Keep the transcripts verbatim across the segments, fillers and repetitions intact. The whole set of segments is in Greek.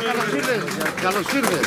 καλώς ήρθες. Καλώς ήρθες.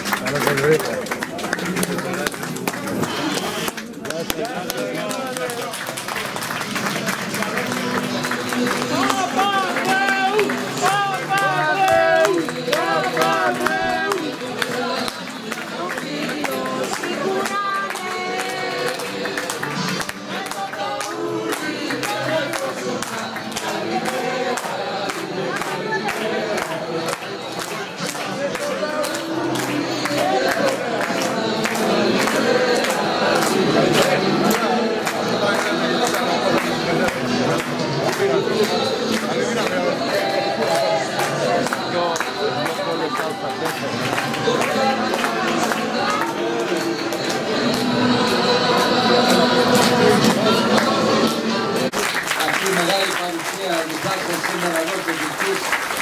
Αυτή η μεγάλη παρουσία διδάσκεται σήμερα εδώ στο Κυρκής.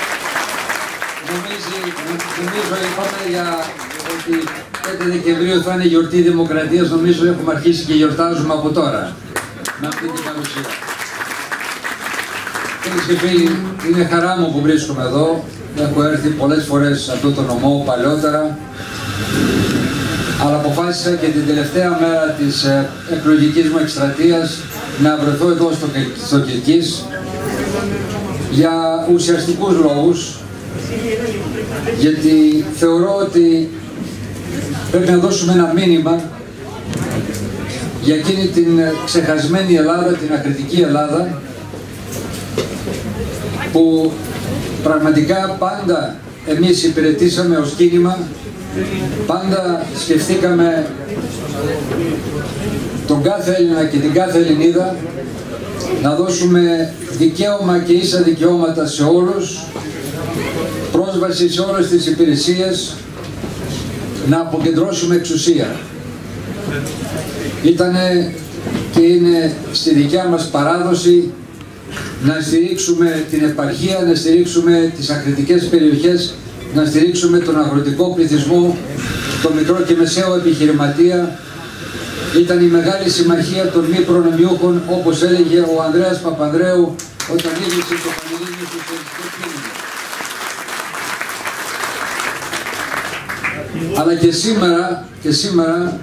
Νομίζω είπαμε για ότι πέντε Δεκεμβρίου θα είναι γιορτή Δημοκρατίας. Νομίζω έχουμε αρχίσει και γιορτάζουμε από τώρα με αυτή την παρουσία. Φίλες και φίλοι, είναι χαρά μου που βρίσκομαι εδώ. Έχω έρθει πολλές φορές σε αυτό το νομό παλαιότερα, αλλά αποφάσισα και την τελευταία μέρα της εκλογικής μου εκστρατείας να βρεθώ εδώ στο, στο Κυρκής για ουσιαστικούς λόγους, γιατί θεωρώ ότι πρέπει να δώσουμε ένα μήνυμα για εκείνη την ξεχασμένη Ελλάδα, την ακριτική Ελλάδα, που πραγματικά πάντα εμείς υπηρετήσαμε ως κίνημα, πάντα σκεφτήκαμε τον κάθε Έλληνα και την κάθε Ελληνίδα, να δώσουμε δικαίωμα και ίσα δικαιώματα σε όλους, πρόσβαση σε όλες τις υπηρεσίες, να αποκεντρώσουμε εξουσία. Ήτανε και είναι στη δικιά μας παράδοση να στηρίξουμε την επαρχία, να στηρίξουμε τις ακριτικές περιοχές, να στηρίξουμε τον αγροτικό πληθυσμό, το μικρό και μεσαίο επιχειρηματία. Ήταν η μεγάλη συμμαχία των μη προνομιούχων, όπως έλεγε ο Ανδρέας Παπανδρέου όταν ίδρυσε το Πανελλήνιο Σοσιαλιστικό Κίνημα. Αλλά και σήμερα, και σήμερα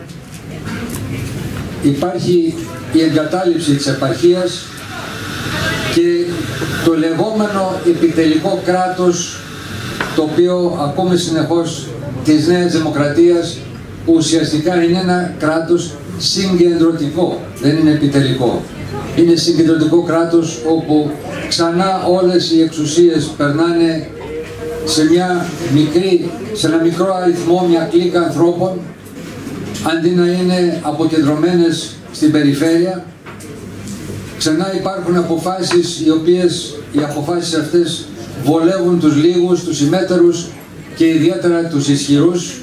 υπάρχει η εγκατάλειψη της επαρχίας και το λεγόμενο επιτελικό κράτος, το οποίο ακούμε συνεχώς της Νέας Δημοκρατίας, που ουσιαστικά είναι ένα κράτος συγκεντρωτικό, δεν είναι επιτελικό. Είναι συγκεντρωτικό κράτος όπου ξανά όλες οι εξουσίες περνάνε σε, μια μικρή, σε ένα μικρό αριθμό, μια κλίκα ανθρώπων, αντί να είναι αποκεντρωμένες στην περιφέρεια. Ξανά υπάρχουν αποφάσεις οι οποίες οι αποφάσεις αυτές βολεύουν τους λίγους, τους ημέτερους και ιδιαίτερα τους ισχυρούς.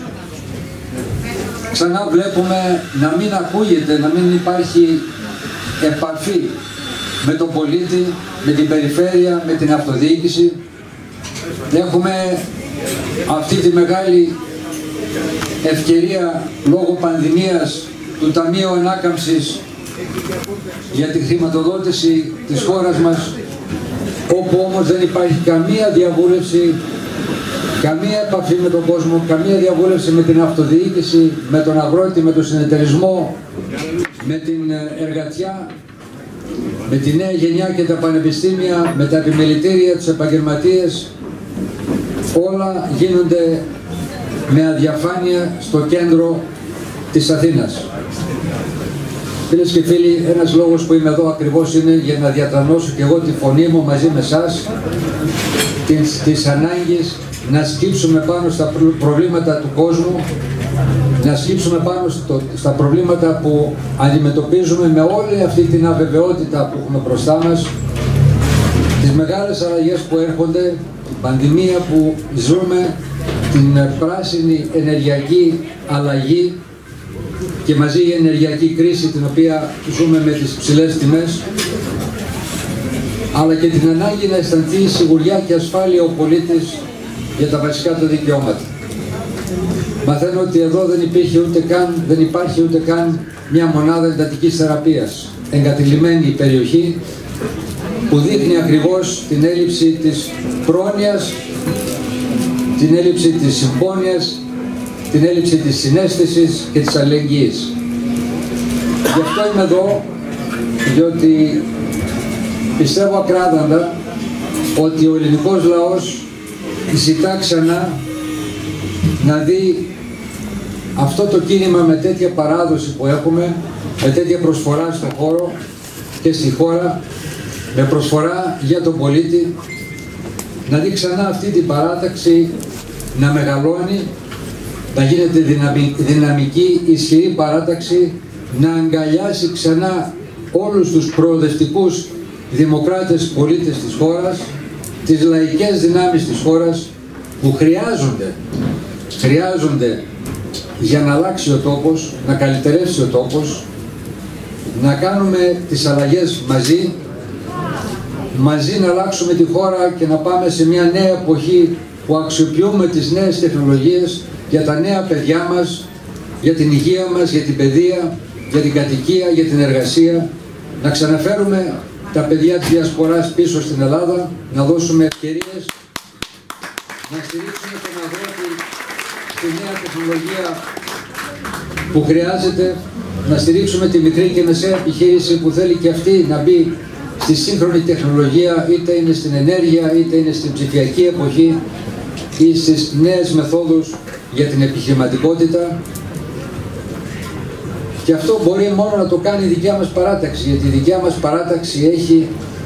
Ξανά βλέπουμε να μην ακούγεται, να μην υπάρχει επαφή με τον πολίτη, με την περιφέρεια, με την αυτοδιοίκηση. Έχουμε αυτή τη μεγάλη ευκαιρία λόγω πανδημίας του Ταμείου Ανάκαμψης για τη χρηματοδότηση της χώρας μας, όπου όμως δεν υπάρχει καμία διαβούλευση, καμία επαφή με τον κόσμο, καμία διαβούλευση με την αυτοδιοίκηση, με τον αγρότη, με τον συνεταιρισμό, με την εργατιά, με τη νέα γενιά και τα πανεπιστήμια, με τα επιμελητήρια, τους επαγγελματίες. Όλα γίνονται με αδιαφάνεια στο κέντρο της Αθήνας. Φίλες και φίλοι, ένας λόγος που είμαι εδώ ακριβώς είναι για να διατρανώσω και εγώ τη φωνή μου μαζί με εσάς, τις, τις ανάγκες να σκύψουμε πάνω στα προβλήματα του κόσμου, να σκύψουμε πάνω στο, στα προβλήματα που αντιμετωπίζουμε με όλη αυτή την αβεβαιότητα που έχουμε μπροστά μας, τις μεγάλες αλλαγές που έρχονται, την πανδημία που ζούμε, την πράσινη ενεργειακή αλλαγή και μαζί η ενεργειακή κρίση την οποία ζούμε με τις ψηλές τιμές, αλλά και την ανάγκη να αισθανθεί σιγουριά και ασφάλεια ο πολίτης για τα βασικά του δικαιώματα. Μαθαίνω ότι εδώ δεν υπήρχε ούτε καν, δεν υπάρχει ούτε καν μια μονάδα εντατικής θεραπείας. Εγκατειλημμένη η περιοχή που δείχνει ακριβώς την έλλειψη της πρόνοιας την έλλειψη της συμπόνιας, την έλλειψη της συναίσθησης και της αλληλεγγύης. Γι' αυτό είμαι εδώ, διότι πιστεύω ακράδαντα ότι ο ελληνικός λαός ζητά ξανά να δει αυτό το κίνημα με τέτοια παράδοση που έχουμε, με τέτοια προσφορά στον χώρο και στη χώρα, με προσφορά για τον πολίτη, να δει ξανά αυτή την παράταξη να μεγαλώνει, να γίνεται δυναμική, ισχυρή παράταξη, να αγκαλιάσει ξανά όλους τους προοδευτικούς δημοκράτες πολίτες της χώρας, τις λαϊκές δυνάμεις της χώρας που χρειάζονται, χρειάζονται για να αλλάξει ο τόπος, να καλυτερεύσει ο τόπος, να κάνουμε τις αλλαγές μαζί, μαζί να αλλάξουμε τη χώρα και να πάμε σε μια νέα εποχή που αξιοποιούμε τις νέες τεχνολογίες για τα νέα παιδιά μας, για την υγεία μας, για την παιδεία, για την κατοικία, για την εργασία, να ξαναφέρουμε τα παιδιά της διασποράς πίσω στην Ελλάδα, να δώσουμε ευκαιρίες, να στηρίξουμε τον αγρότη στη νέα τεχνολογία που χρειάζεται, να στηρίξουμε τη μικρή και μεσαία επιχείρηση που θέλει και αυτή να μπει στη σύγχρονη τεχνολογία, είτε είναι στην ενέργεια, είτε είναι στην ψηφιακή εποχή ή στις νέες μεθόδους για την επιχειρηματικότητα. Και αυτό μπορεί μόνο να το κάνει η δικιά μας παράταξη, γιατί η δικιά μας παράταξη έχει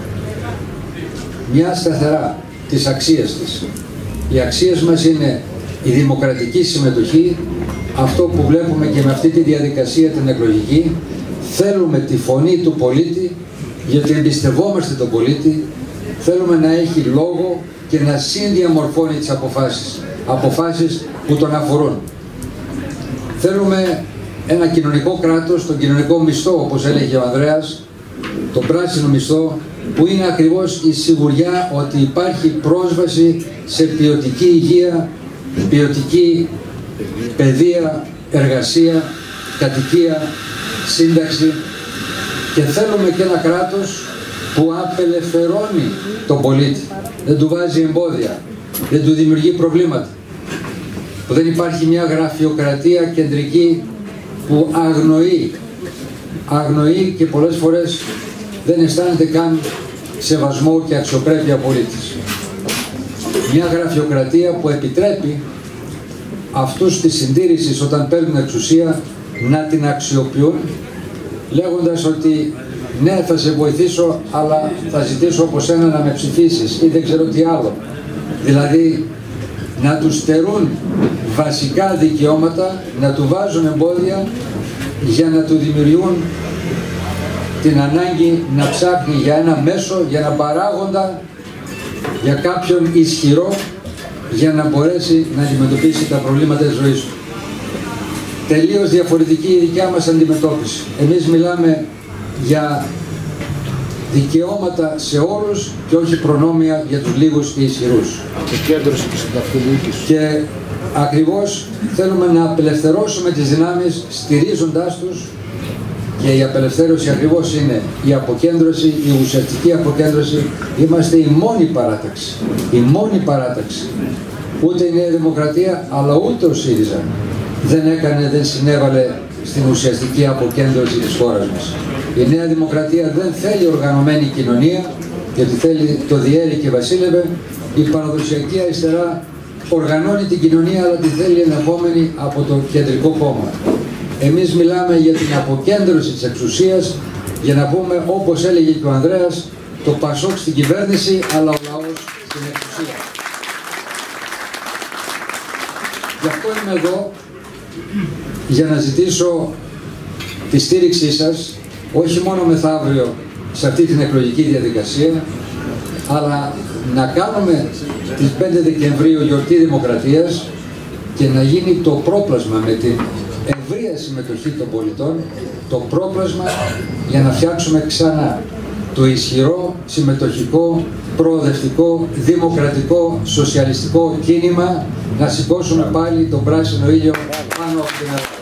μια σταθερά τις αξίες της. Οι αξίες μας είναι η δημοκρατική συμμετοχή, αυτό που βλέπουμε και με αυτή τη διαδικασία την εκλογική. Θέλουμε τη φωνή του πολίτη, γιατί εμπιστευόμαστε τον πολίτη, θέλουμε να έχει λόγο και να συνδιαμορφώνει τις αποφάσεις, αποφάσεις που τον αφορούν. Θέλουμε ένα κοινωνικό κράτος, τον κοινωνικό μισθό, όπως έλεγε ο Ανδρέας, τον πράσινο μισθό, που είναι ακριβώς η σιγουριά ότι υπάρχει πρόσβαση σε ποιοτική υγεία, ποιοτική παιδεία, εργασία, κατοικία, σύνταξη, και θέλουμε και ένα κράτος που απελευθερώνει τον πολίτη, δεν του βάζει εμπόδια, δεν του δημιουργεί προβλήματα, που δεν υπάρχει μια γραφειοκρατία κεντρική που αγνοεί, αγνοεί και πολλές φορές δεν αισθάνεται καν σεβασμό και αξιοπρέπεια πολίτης. Μια γραφειοκρατία που επιτρέπει αυτούς της συντήρησης όταν παίρνουν εξουσία να την αξιοποιούν, λέγοντας ότι ναι, θα σε βοηθήσω, αλλά θα ζητήσω από σένα να με ψηφίσεις ή δεν ξέρω τι άλλο. Δηλαδή να τους στερούν βασικά δικαιώματα, να του βάζουν εμπόδια για να του δημιουργούν την ανάγκη να ψάχνει για ένα μέσο, για ένα παράγοντα, για κάποιον ισχυρό, για να μπορέσει να αντιμετωπίσει τα προβλήματα της ζωής του. Τελείως διαφορετική η δικιά μας αντιμετώπιση. Εμείς μιλάμε για δικαιώματα σε όλους και όχι προνόμια για τους λίγους και ισχυρούς. Και ακριβώς θέλουμε να απελευθερώσουμε τις δυνάμεις στηρίζοντάς τους, και η απελευθέρωση ακριβώς είναι η αποκέντρωση, η ουσιαστική αποκέντρωση. Είμαστε η μόνη παράταξη, η μόνη παράταξη. Ούτε η Νέα Δημοκρατία, αλλά ούτε ο ΣΥΡΙΖΑ δεν έκανε, δεν συνέβαλε στην ουσιαστική αποκέντρωση της χώρας μας. Η Νέα Δημοκρατία δεν θέλει οργανωμένη κοινωνία, γιατί θέλει το διέρη και βασίλευε. Η παραδοσιακή αριστερά οργανώνει την κοινωνία, αλλά τη θέλει ενεχόμενη από το κεντρικό κόμμα. Εμείς μιλάμε για την αποκέντρωση της εξουσίας, για να πούμε, όπως έλεγε και ο Ανδρέας, το Πασόκ στην κυβέρνηση, αλλά ο λαός στην εξουσία. Γι' αυτό είμαι εδώ, για να ζητήσω τη στήριξή σας, όχι μόνο μεθαύριο σε αυτή την εκλογική διαδικασία, αλλά να κάνουμε τις πέντε Δεκεμβρίου γιορτή Δημοκρατίας και να γίνει το πρόπλασμα με την ευρεία συμμετοχή των πολιτών, το πρόπλασμα για να φτιάξουμε ξανά το ισχυρό, συμμετοχικό, προοδευτικό, δημοκρατικό, σοσιαλιστικό κίνημα, να σηκώσουμε πάλι τον πράσινο ήλιο πάνω από την Ελλάδα.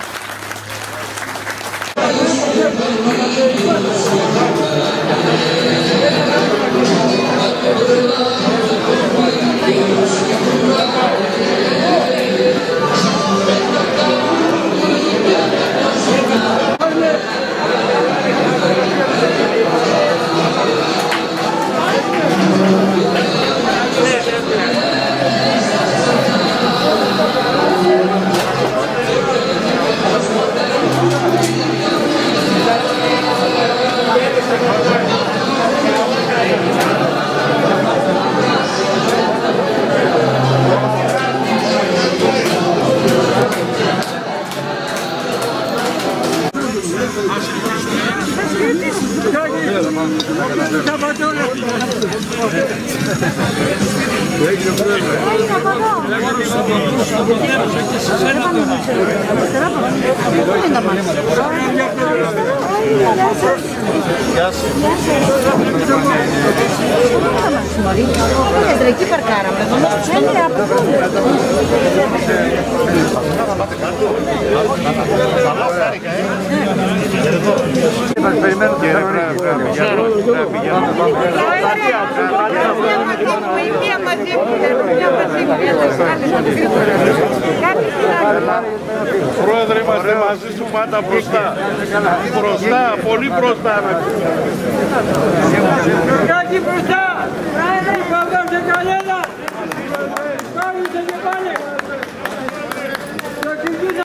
Thank you. Εκεί παρκάραμε. Μας περιμένουν και θα Πρόεδρε, είμαστε μαζί σου πάντα μπροστά. Μπροστά, πολύ μπροστά. Κάτι μπροστά! Πρόεδρε, σε κανένα!